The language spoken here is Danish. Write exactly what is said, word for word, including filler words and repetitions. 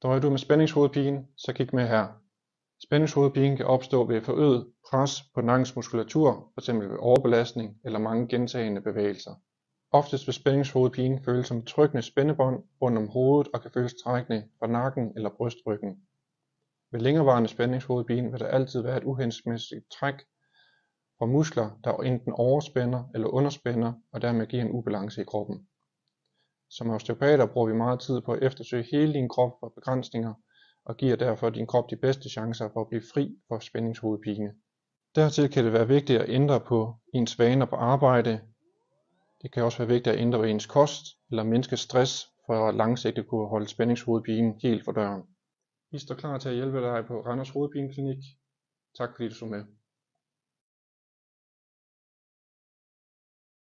Døjer du med spændingshovedpine, så kig med her. Spændingshovedpine kan opstå ved forøget pres på nakkens muskulatur, f.eks. ved overbelastning eller mange gentagne bevægelser. Oftest vil spændingshovedpine føles som et trykkende spændebånd rundt om hovedet og kan føles trækkende fra nakken eller brystryggen. Ved længerevarende spændingshovedpine vil der altid være et uhensigtsmæssigt træk fra muskler, der enten overspænder eller underspænder og dermed giver en ubalance i kroppen. Som osteopater bruger vi meget tid på at eftersøge hele din krop for begrænsninger og giver derfor din krop de bedste chancer for at blive fri for spændingshovedpine. Dertil kan det være vigtigt at ændre på ens vaner på arbejde. Det kan også være vigtigt at ændre på ens kost eller mindske stress for at langsigtet kunne holde spændingshovedpine helt for døren. Vi står klar til at hjælpe dig på Randers Hovedpineklinik. Tak fordi du så med.